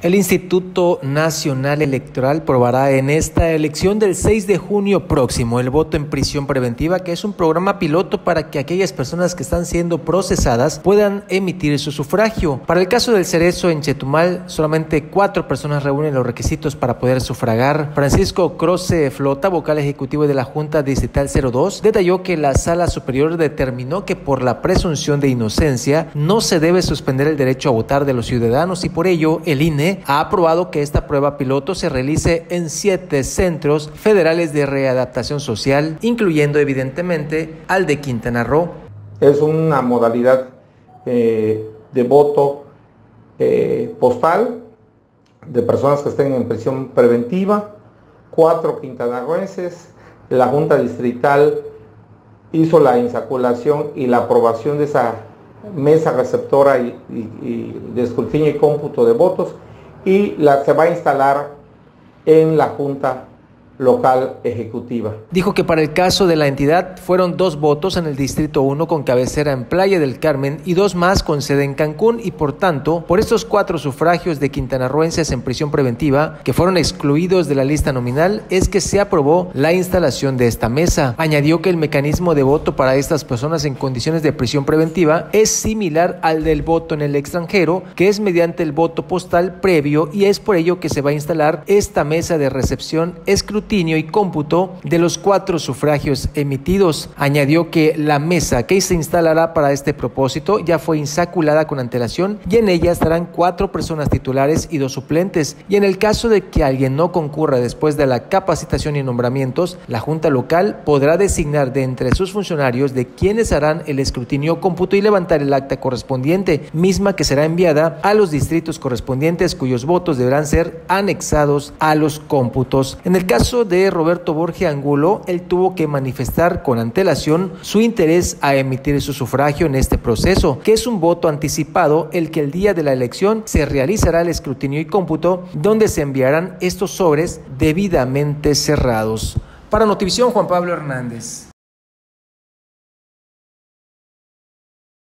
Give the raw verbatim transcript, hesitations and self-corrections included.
El Instituto Nacional Electoral probará en esta elección del seis de junio próximo el voto en prisión preventiva, que es un programa piloto para que aquellas personas que están siendo procesadas puedan emitir su sufragio. Para el caso del Cerezo en Chetumal, solamente cuatro personas reúnen los requisitos para poder sufragar. Francisco Croce Flota, vocal ejecutivo de la Junta Distrital cero dos, detalló que la Sala Superior determinó que por la presunción de inocencia no se debe suspender el derecho a votar de los ciudadanos y por ello el I N E ha aprobado que esta prueba piloto se realice en siete centros federales de readaptación social, incluyendo evidentemente al de Quintana Roo. Es una modalidad eh, de voto eh, postal de personas que estén en prisión preventiva, cuatro quintanarroenses. La Junta Distrital hizo la insaculación y la aprobación de esa mesa receptora y, y, y de escrutinio y cómputo de votos, y la, se va a instalar en la Junta Local Ejecutiva. Dijo que para el caso de la entidad fueron dos votos en el Distrito uno con cabecera en Playa del Carmen y dos más con sede en Cancún, y por tanto, por estos cuatro sufragios de quintanarroenses en prisión preventiva que fueron excluidos de la lista nominal es que se aprobó la instalación de esta mesa. Añadió que el mecanismo de voto para estas personas en condiciones de prisión preventiva es similar al del voto en el extranjero, que es mediante el voto postal previo, y es por ello que se va a instalar esta mesa de recepción, escrutinio y cómputo de los cuatro sufragios emitidos. Añadió que la mesa que se instalará para este propósito ya fue insaculada con antelación y en ella estarán cuatro personas titulares y dos suplentes, y en el caso de que alguien no concurra después de la capacitación y nombramientos, la Junta Local podrá designar de entre sus funcionarios de quienes harán el escrutinio, cómputo y levantar el acta correspondiente, misma que será enviada a los distritos correspondientes cuyos votos deberán ser anexados a los cómputos. En el caso de Roberto Borge Angulo, él tuvo que manifestar con antelación su interés a emitir su sufragio en este proceso, que es un voto anticipado, el que el día de la elección se realizará el escrutinio y cómputo, donde se enviarán estos sobres debidamente cerrados. Para Notivisión, Juan Pablo Hernández.